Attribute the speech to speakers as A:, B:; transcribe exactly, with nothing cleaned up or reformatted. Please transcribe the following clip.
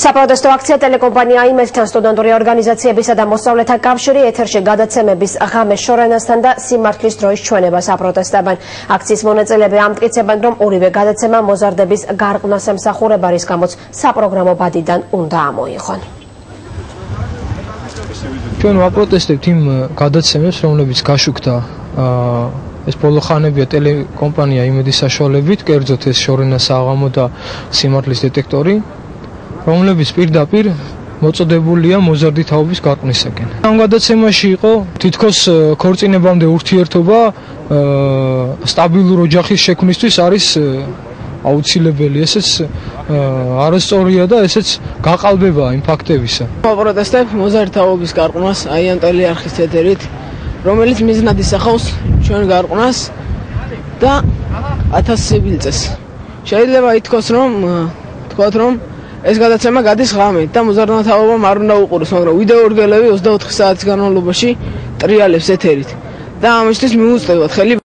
A: საპროტესტო აქცია ტელეკომპანია იმედთან სტუდენტური ორგანიზაციებისა და მოსწავლეთა კავშირი ეთერში გადაცემების ღამეს შორენასთან და სიმართლის დროის ჩვენებას აპროტესტებენ. აქციის მონაწილეები ამტკიცებენ, რომ ორივე გადაცემა მოზარდების გარყვნას ემსახურება, რის გამოც საპროგრამო ბადიდან უნდა ამოიღონ.
B: ჩვენ ვაპროტესტებთ იმ გადაცემებს, რომლებიც გაშუქდა ეს ბოლო ხანებია ტელეკომპანია იმედის საშუალებით, კერძოდ ეს შორენა საღამო და სიმართლის დეტექტორი, რომლებიც პირდაპირ მოწოდებულია მოზარდი თაობის გარყვნისაკენ. ამ გადაცემაში იყო თითქოს ქორწინებამდე ურთიერთობა სტაბილურ ოჯახის შექმნისთვის არის აუცილებელი, ესეც არასწორია და ესეც გაყალბება იმ ფაქტებისა.
C: ვაპროტესტებ მოზარდი თაობის გარყვნას აი ამ ტელეარხის ეთერით, რომელიც მიზნად ისახავს ჩვენ გარყვნას და ათას სიბილწეს. შეიძლება ითქვას, რომ თქვათ, რომ ეს გადაცემა გადის ღამით და მოზარდმა თაობამ არ უნდა უყუროს, მაგრამ ვიდეო ორგელები ოცდაოთხი საათის განმავლობაში ტრიალებს ეთერით და ამისთვის მიუწევთ ხელი